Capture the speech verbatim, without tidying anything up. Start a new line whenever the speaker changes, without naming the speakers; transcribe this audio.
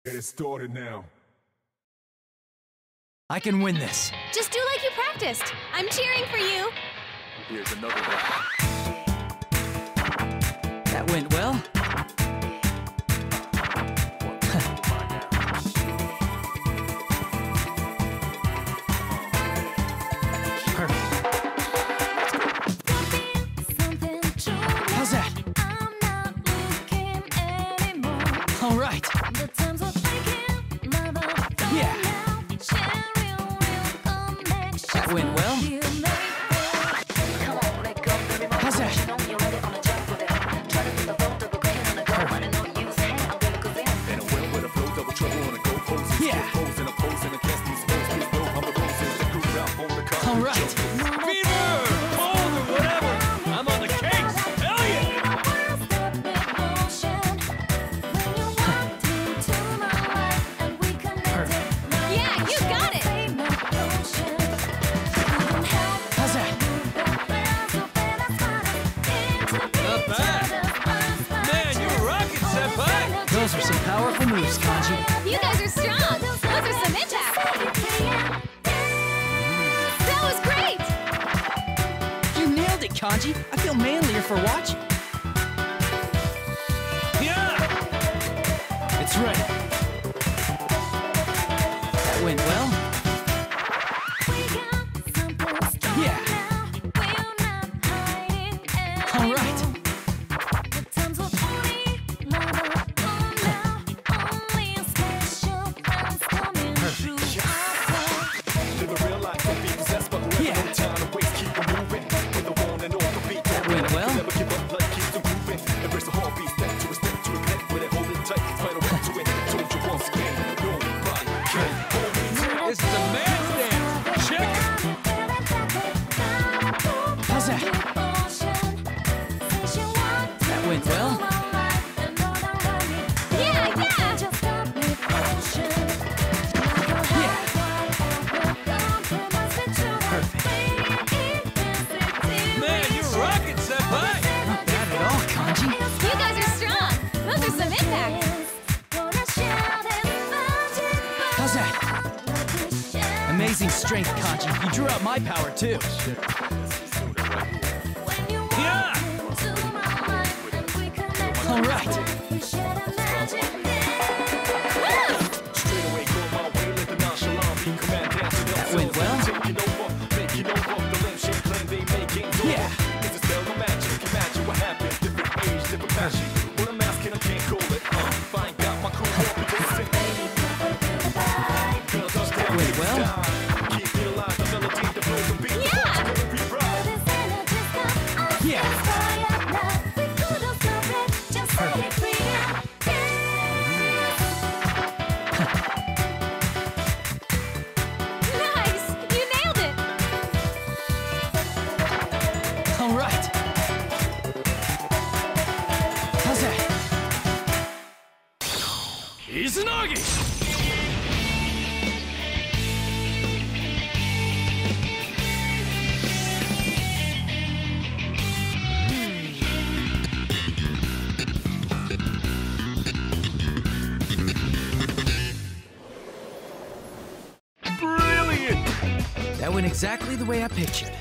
It started now.
I can win this.
Just do like you practiced. I'm cheering for you.
Here's another one.
That went well. How's that? All right. Yeah. That went well. How's that? Yeah. All right.
Fever! Cold or whatever! I'm on the case! Hell yeah!
Yeah, you got it.
How's that?
Not bad! Man, you're rocking, senpai!
Those are some powerful moves, Kanji.
You guys are strong. Those are some impact. That was great.
You nailed it, Kanji. I feel manlier for watching.
Yeah!
It's ready. That went well. Yeah. All right. Yeah. That went well.
This is a man's dance! Check it!
How's that? That went well.
Yeah, yeah.
Yeah. Perfect.
Man, you're rocking, senpai!
Not bad at all, Kanji.
You guys are strong. Those are some impact.
How's that? Amazing strength, Kanji. You drew out my power, too.
Yeah!
All right. That went well. Yeah. That went well.
Yeah.
Yeah.
Nice. You nailed it.
All right. How's that?
Izanagi! Brilliant!
That went exactly the way I pictured.